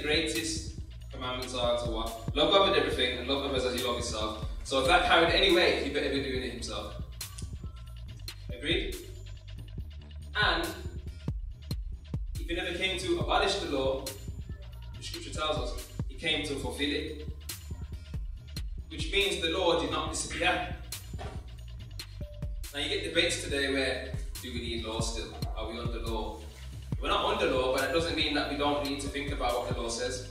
greatest commandments are to what? Love God with everything and love others as you love yourself. So if that carried any weight, he better be doing it himself. Agreed? And if he never came to abolish the law, the scripture tells us, he came to fulfill it. Which means the law did not disappear. Now you get debates today where, do we need law still? Are we under law? We're not under law, but it doesn't mean that we don't need to think about what the law says.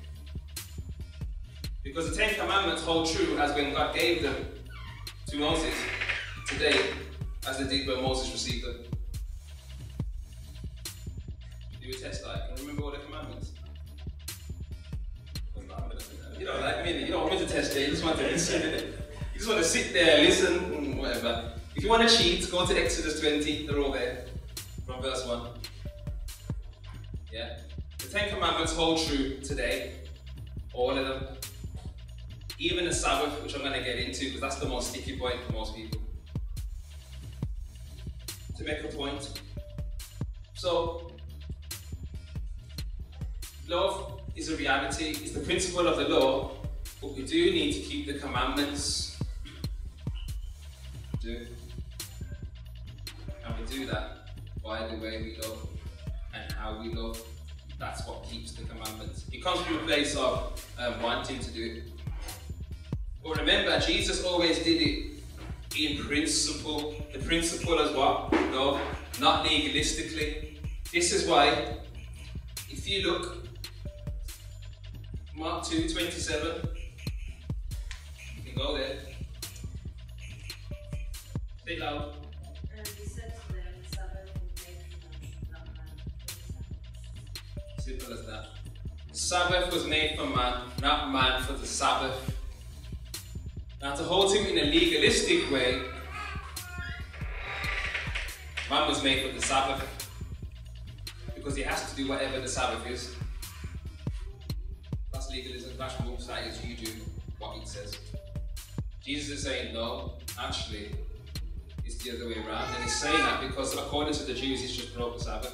Because the 10 Commandments hold true as when God gave them to Moses today, as they did when Moses received them. Do a test like, can you remember all the commandments? You don't like me, you don't want me to test you, you just want to listen. You just want to sit there, listen, whatever. If you want to cheat, go to Exodus 20, they're all there, from verse 1. Yeah? The 10 Commandments hold true today, all of them. Even the Sabbath, which I'm going to get into, because that's the most sticky point for most people. To make a point. So, love is a reality, it's the principle of the law, but we do need to keep the commandments. And we do that by the way we love and how we love. That's what keeps the commandments. It comes from a place of wanting to do it. But remember, Jesus always did it in principle. The principle is what? Love, not legalistically. This is why, if you look, Mark 2:27, you can go there. Say it loud. And he said to them, the Sabbath was made for man, not man for the Sabbath. Simple as that. The Sabbath was made for man, not man for the Sabbath. Now to hold him in a legalistic way, man was made for the Sabbath because he has to do whatever the Sabbath is. That's legalism, that's rules, that is you do what it says. Jesus is saying no, actually it's the other way around, and he's saying that because according to the Jews he's just broke the Sabbath,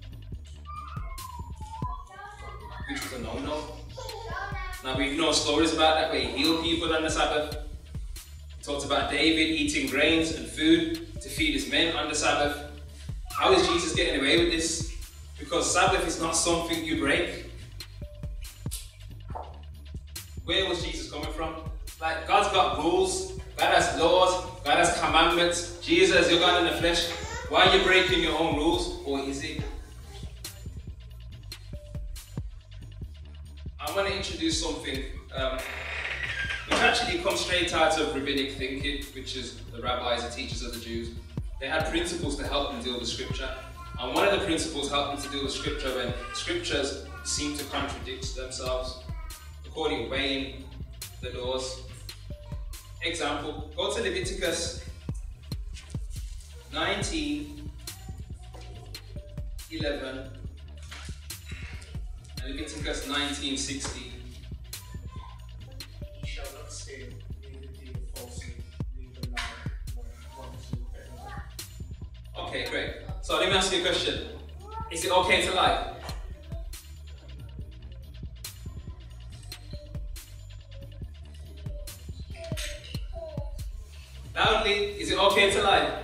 which was a no-no. Now we know stories about that where he healed people on the Sabbath. He talks about David eating grains and food to feed his men on the Sabbath. How is Jesus getting away with this? Because Sabbath is not something you break. Where was Jesus coming from? Like, God's got rules, God has laws, God has commandments. Jesus, you're God in the flesh. Why are you breaking your own rules? Or is it? I want to introduce something which actually comes straight out of rabbinic thinking, which is the rabbis, the teachers of the Jews. They had principles to help them deal with scripture. And one of the principles helped them to deal with scripture when scriptures seem to contradict themselves, according to weighing the laws. Example, go to Leviticus 19:11 and Leviticus 19:16. You shall not steal, neither deal falsely, neither lie, nor want to anyone. Okay, great. So let me ask you a question. Is it okay to lie? Loudly, is it okay to lie?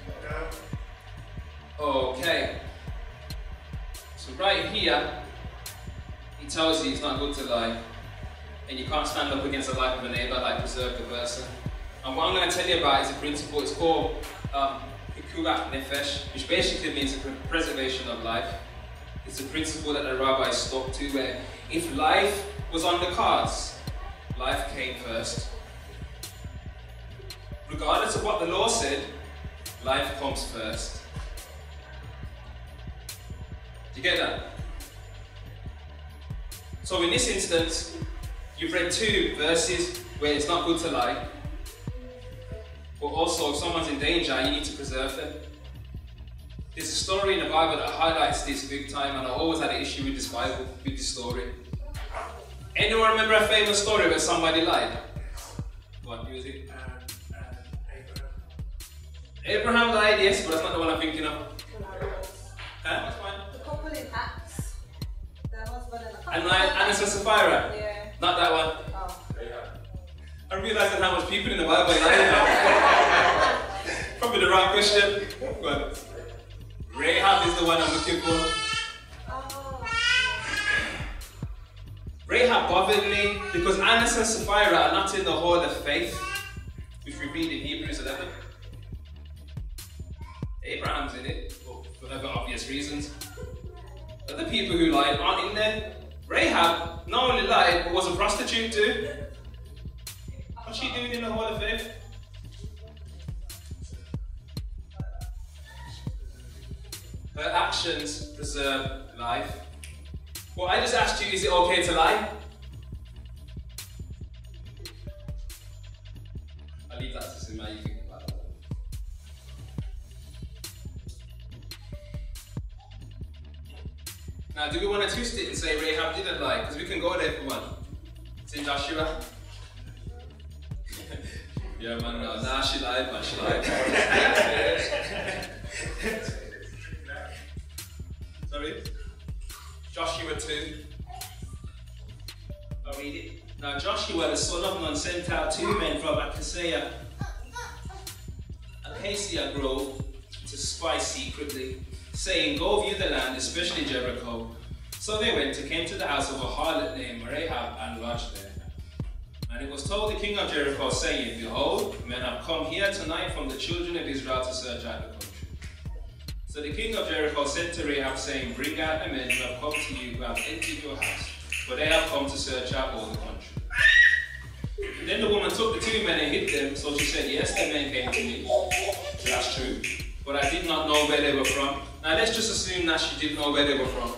No. Okay. So right here, he tells you it's not good to lie. And you can't stand up against the life of a neighbor, like preserve the person. And what I'm going to tell you about is a principle. It's called Pikuach Nefesh, which basically means the preservation of life. It's a principle that the rabbis stuck to, where if life was on the cards, life came first. Regardless of what the law said, life comes first. Do you get that? So in this instance, you've read two verses where it's not good to lie, but also if someone's in danger, you need to preserve them. There's a story in the Bible that highlights this big time, and I always had an issue with this Bible, with this story. Anyone remember a famous story where somebody lied? What, who is it? Abraham lied, yes, but that's not the one I'm thinking of. Huh? The couple in Acts, the husband and the And Annas and Sapphira. Yeah. Not that one. Oh. I'm realizing how much people in the Bible lie now. Probably the wrong question. But Rahab is the one I'm looking for. Oh. Rahab bothered me because Annas and Sapphira are not in the hall of faith, which we read in Hebrews 11. Abraham's in it, for whatever obvious reasons. Other people who lied aren't in there. Rahab not only lied, but was a prostitute too. What's she doing in the hall of faith? Her actions preserve life. Well, I just asked you, is it okay to lie? I'll leave that to see how you think about it. Now, do we want to twist it and say Rahab didn't lie? Because we can go there for one. It's in Joshua. Yeah, man, no. Nah, she lied, man, she lied. Sorry? Joshua 2. I'll read it. Now Joshua, the son of Nun, sent out 2 men from Acacia Grove to spy secretly, saying, "Go view the land, especially Jericho." So they went and came to the house of a harlot named Rahab and lodged there. And it was told the king of Jericho, saying, "Behold, men have come here tonight from the children of Israel to search out the country." So the king of Jericho sent to Rahab, saying, "Bring out the men who have come to you, who have entered your house, for they have come to search out all the country." And then the woman took the 2 men and hid them. So she said, "Yes, the men came to me. That's true. But I did not know where they were from." Now let's just assume that she didn't know where they were from.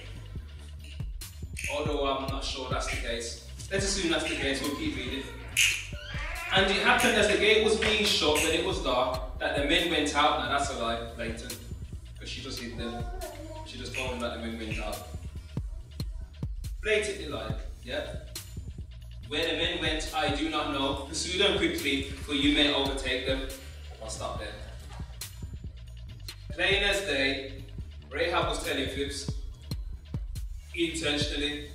Although I'm not sure that's the case. Let's assume that's the case. We'll keep reading. "And it happened as the gate was being shut, when it was dark, that the men went out." Now that's a lie, blatant. Because she just hid them. She just told them that the men went out. Blatantly lied, yeah? "Where the men went, I do not know. Pursue them quickly, for you may overtake them." I'll stop there. Plain as day, Rahab was telling fibs. Intentionally.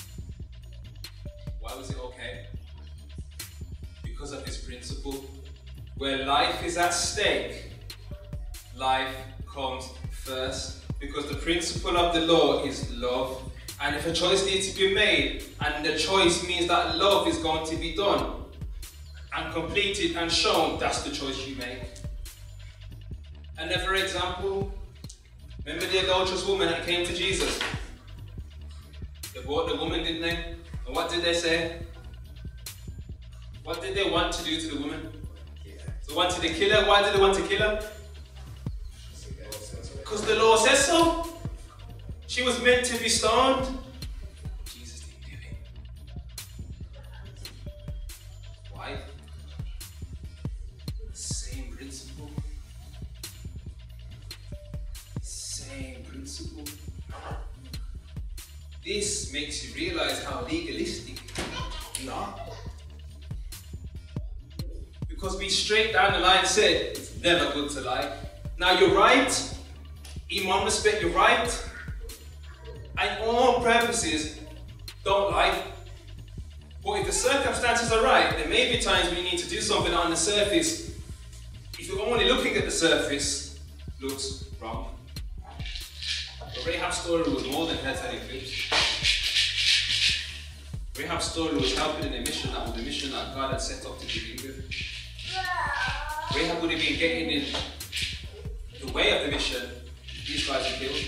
Why was it okay? Because of this principle. Where life is at stake, life comes first. Because the principle of the law is love. And if a choice needs to be made, and the choice means that love is going to be done and completed and shown, that's the choice you make. Another example, remember the adulterous woman that came to Jesus? They brought the woman, didn't they? And what did they say? What did they want to do to the woman? They wanted to kill her. Why did they want to kill her? Because the law says so. She was meant to be stoned. Jesus didn't do it. Why? Same principle. Same principle. This makes you realize how legalistic we are. Because we straight down the line said, it's never good to lie. Now you're right. In one respect, you're right. And all purposes, don't lie. But if the circumstances are right, there may be times when you need to do something on the surface. If you're only looking at the surface, looks wrong. But Rahab's story was more than her telling fibs. Rahab's story was helping in a mission that was the mission that God had set up to begin with. Rahab would have been getting in the way of the mission. These guys were killed.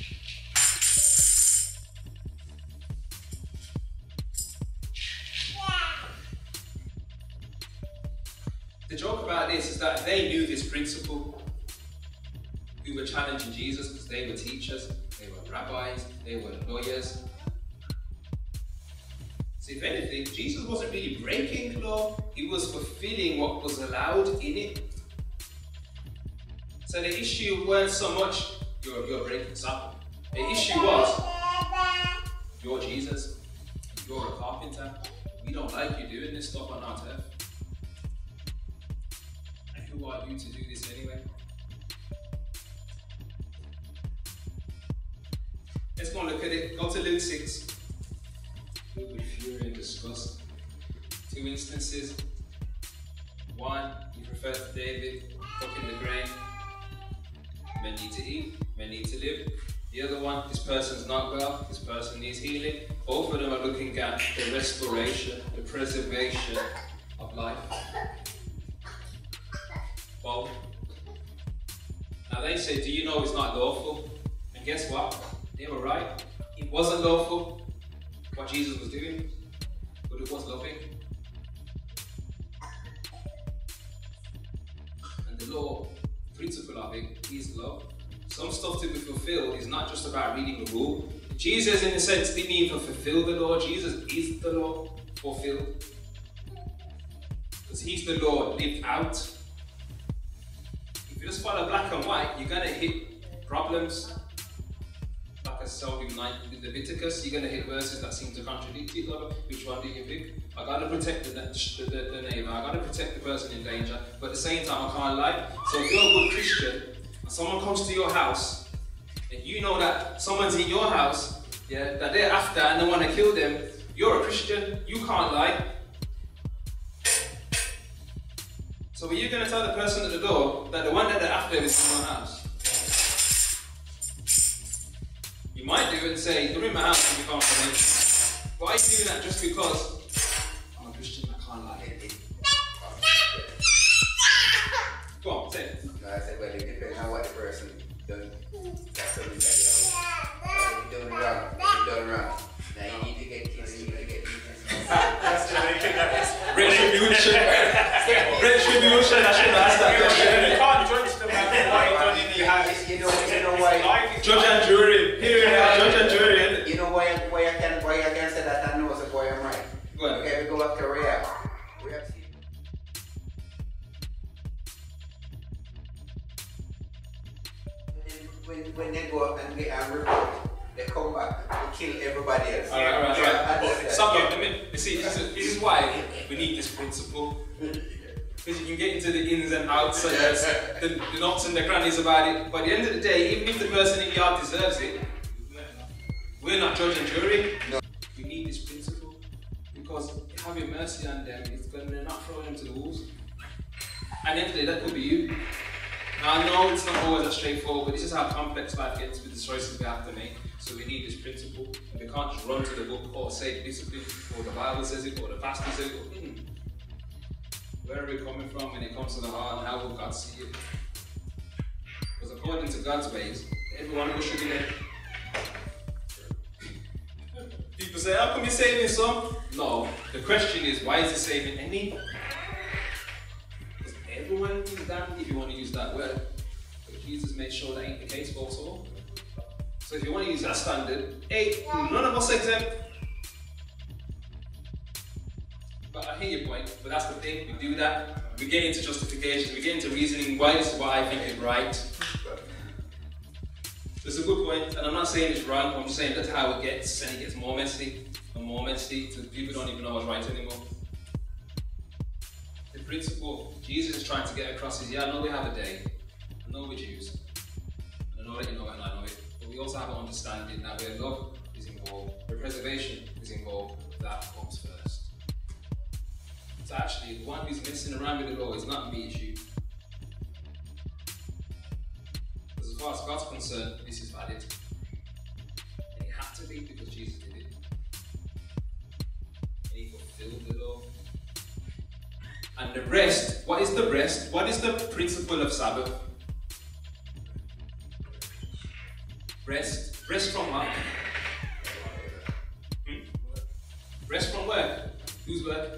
The joke about this is that they knew this principle. Who were challenging Jesus because they were teachers, they were rabbis, they were lawyers. So if anything, Jesus wasn't really breaking law, he was fulfilling what was allowed in it. So the issue weren't so much you're breaking something. The issue was you're Jesus, you're a carpenter, we don't like you doing this stuff on our turf. And who are you to do this anyway? Let's go and look at it. Go to Luke 6. filled with fury and disgust. 2 instances. One, he referred to David plucking the grain. Men need to eat, men need to live. The other one, this person's not well, this person needs healing. Both of them are looking at the restoration, the preservation of life. Both. Now they say, do you know it's not lawful? And guess what? They were right. It wasn't lawful, what Jesus was doing, but it was loving. And the law, principle of it, is love. Some stuff to be fulfilled is not just about reading the rule. Jesus, in a sense, didn't even fulfill the law. Jesus is the law fulfilled. Because he's the law lived out. If you just follow black and white, you're going to hit problems. Like I saw in Leviticus, you're going to hit verses that seem to contradict each other. Which one do you pick? I got to protect the neighbor. I got to protect the person in danger. But at the same time, I can't lie. So if you're a good Christian, and someone comes to your house, and you know that someone's in your house, yeah, that they're after and they want to kill them, you're a Christian, you can't lie. So are you going to tell the person at the door that the one that they're after is in your house? You might do it and say, they're in my house and you can't come in. Why are you doing that just because I'm a Christian, I can't lie? Go on, say it. No, I said, well, it depends on what the person does. That's what we say, if you're doing wrong, if you're doing wrong, now you need to get kids, you need to get retribution. Retribution, I shouldn't ask that question. You can't judge them like you know why? Judge and jury. Judge and jury. You know why I can say that I know so boy I'm right. Go ahead. Okay, we go up to Rehab. When they go up and get and report, they come back and kill everybody else. Alright. Stop it. You see, this is why we need this principle. Because you can get into the ins and outs and the knots and the crannies about it. But at the end of the day, even if the person in the yard deserves it, we're not judge and jury. No. We need this principle. Because having mercy on them is going to not throw them to the wolves. And at the end of the day, that could be you. Now I know it's not always that straightforward, but this is how complex life gets with the choices we have to make. So we need this principle. And we can't just run to the book or say discipline, or the Bible says it, or the pastor says it. Where are we coming from when it comes to the heart, and how will God see it? Because according to God's ways, everyone will should be there. People say, how come you're saving some? No. The question is, why is he saving any? Because everyone is damned, if you want to use that word. But Jesus made sure that ain't the case for us all. So if you want to use that standard, hey, none of us exempt. But I hear your point, but that's the thing, we do that. We get into justification, we get into reasoning, why this is what I think is right. It's a good point, and I'm not saying it's wrong, I'm just saying that's how it gets, and it gets more messy, and more messy, till people don't even know what's right anymore. The principle Jesus is trying to get across is, yeah, I know we have a day, I know we're Jews, and I know that you know it and I know it, but we also have an understanding that where love is involved, where preservation is involved, that comes first. So actually, the one who's messing around with the law is not me, it's you. Because as far as God's concerned, this is valid. And it had to be because Jesus did it. And he fulfilled the law. And the rest, what is the rest? What is the principle of Sabbath? Rest. Rest from what? Rest from work. Whose work?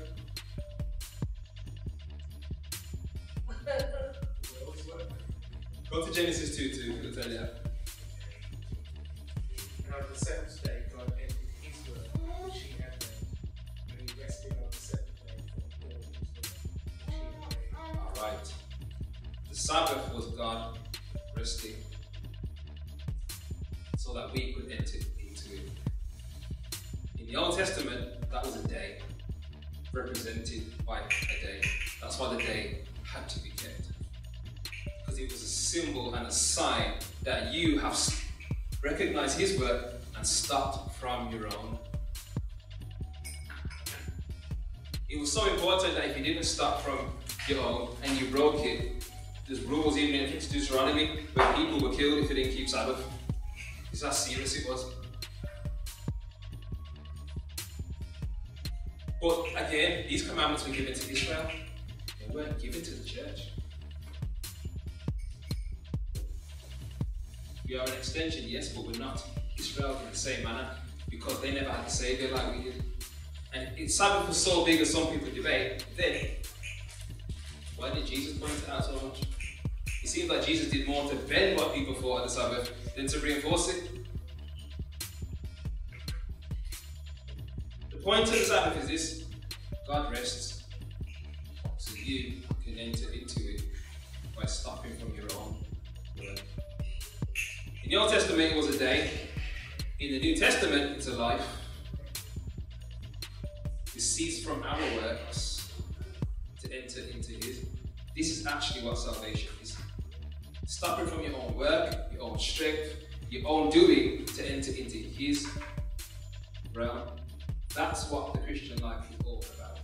Go to Genesis 2:2, it'll tell you. And on the seventh day, God ended his work which he had made, and he rested on the seventh day from all his work which he had made. Alright. The Sabbath was God resting so that we could enter into it. In the Old Testament, that was a day, represented by a day. That's why the day had to be kept. Because it was a symbol and a sign that you have recognized his work and stopped from your own. It was so important that if you didn't stop from your own and you broke it, there's rules even in Deuteronomy where people were killed if they didn't keep Sabbath. This is how serious it was. But again, these commandments were given to Israel. They weren't given to the church. We are an extension, yes, but we're not Israel in the same manner because they never had a Saviour like we did. And Sabbath was so big as some people debate, then why did Jesus point it out so much? It seems like Jesus did more to bend what people thought of the Sabbath than to reinforce it. The point of the Sabbath is this: God rests so you can enter into it by stopping from your own work. In the Old Testament it was a day. In the New Testament it's a life. We cease from our works to enter into His. This is actually what salvation is. Stopping from your own work, your own strength, your own doing to enter into His realm. That's what the Christian life is all about.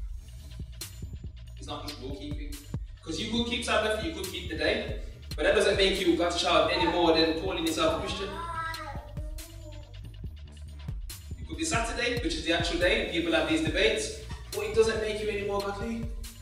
It's not just rule keeping. Because you could keep Sabbath, you could keep the day, but that doesn't make you God's child any more than calling yourself a Christian. You could be Saturday, which is the actual day, and people have these debates, but it doesn't make you any more godly.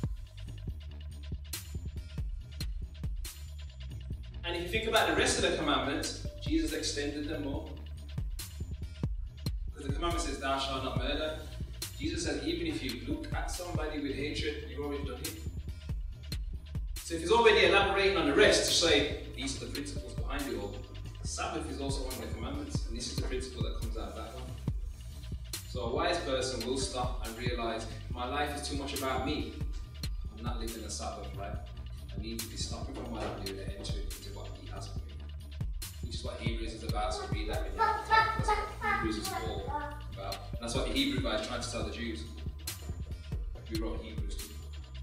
And if you think about the rest of the commandments, Jesus extended them more. Because the commandment says, thou shalt not murder. Jesus says, even if you look at somebody with hatred, you've already done it. So if he's already elaborating on the rest to say, these are the principles behind it all, Sabbath is also one of the commandments, and this is the principle that comes out of that one. So a wise person will stop and realize, my life is too much about me. I'm not living a Sabbath, right? I need to be stopping from what I'm doing and entering into what He has for me. Which is what Hebrews is about, so read that in your time. That's what Hebrews is all about. And that's what the Hebrew guy is trying to tell the Jews. We wrote Hebrews 2.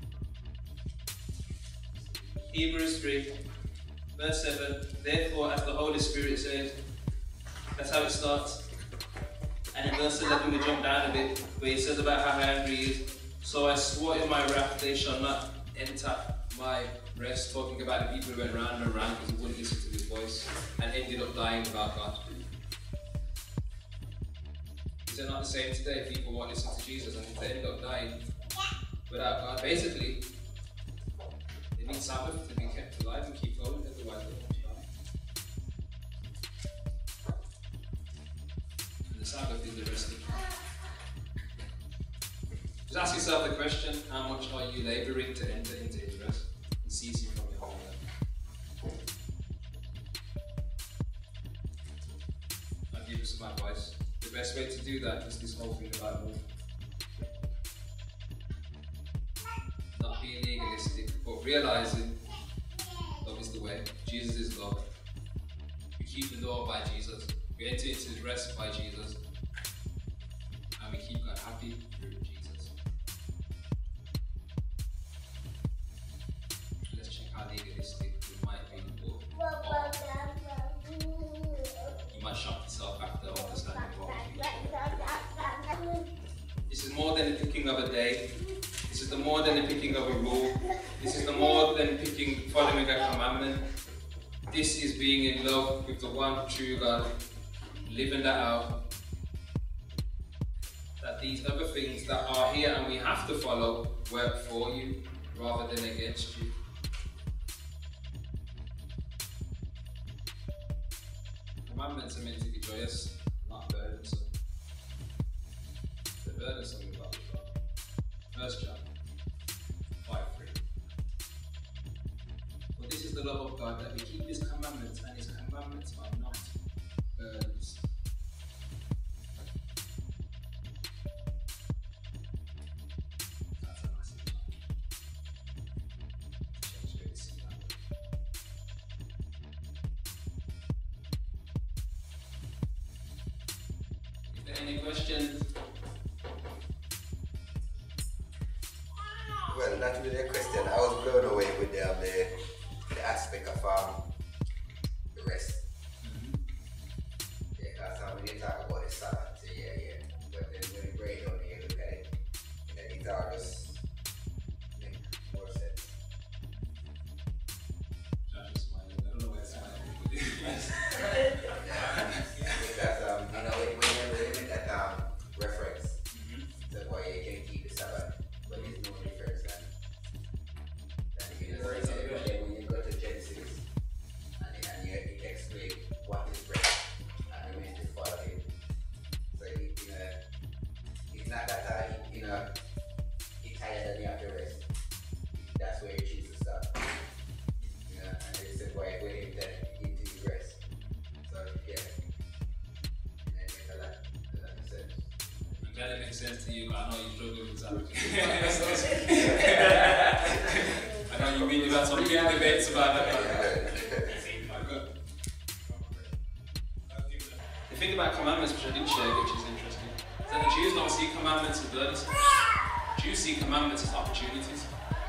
Hebrews 3, verse 7. Therefore, as the Holy Spirit says, that's how it starts. And in verse 11 we jump down a bit, where he says about how angry he is. So I swore in my wrath, they shall not enter my rest, talking about the people who went round and round because they wouldn't listen to His voice and ended up dying without God. Is it not the same today? People won't listen to Jesus and they end up dying without God. Basically, they need Sabbath to be kept alive and keep going, otherwise they won't die. And the Sabbath is the resting. Just ask yourself the question, how much are you labouring to enter into His rest and ceasing from your whole work? I'll give you some advice. The best way to do that is this whole thing about love. Not being legalistic, but realising love is the way. Jesus is love. We keep the door by Jesus. We enter into His rest by Jesus. And we keep God happy through Jesus. Let's check how legalistic we might be. You might shock yourself after understanding what we do. This is more than the picking of a day. This is the more than the picking of a rule. This is the more than following a commandment. This is being in love with the one true God, living that out. That these other things that are here and we have to follow work for you rather than against you. Commandments are meant to be joyous, not burdensome. The burdensome we've got. 1 John 5:3. For this is the love of God, that we keep His commandments, and His commandments are not burdens. That's a massive challenge. Change the way we see that word. If there are any questions? Well, not really a question. I was blown away with the aspect of the rest. Mm-hmm. Yeah, because when you talk about the Sabbath, yeah. But then when you break down, you look at it in a things all just make more sense. Josh is smiling. I don't know why he's smiling. Because you know when you make that reference, so why you can keep the Sabbath, but there's no difference than the universe. And then when you go to Genesis and you explain what is breath and you make it follow him. So it's not that he tired and you have to rest. That's where you choose to stop. And they said why for him that he need to rest. So yeah. And it makes a lot of sense. I'm glad it makes sense to you, but I know you struggle with Sabbath. I know you've had some good debates about that. The thing about commandments, which I didn't share, which is interesting, is that the Jews don't see commandments as burdensome. Jews see commandments as opportunities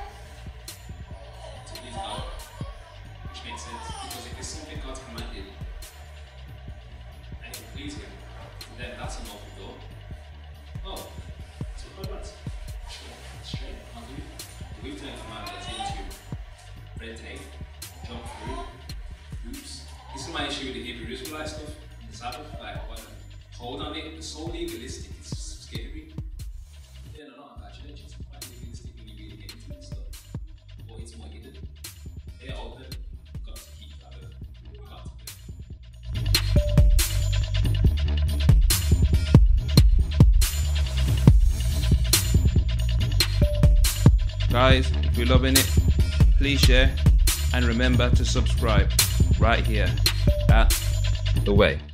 to please God, which makes sense, because if it's something God's commanded and it will please Him, then that's an open door. Oh, so that's straight. I'll do it. We've turned commandments into red tape, jump through, hoops. This is my issue with the Hebrew Israelite stuff. Sabbath, like, hold on it, it's so legalistic, it's scary. Yeah, no, not about church, it's quite legalistic when you really get into this stuff. But it's more hidden. They're open, you've got to keep Sabbath, you've got to. Guys, if you're loving it, please share and remember to subscribe right here at The Way.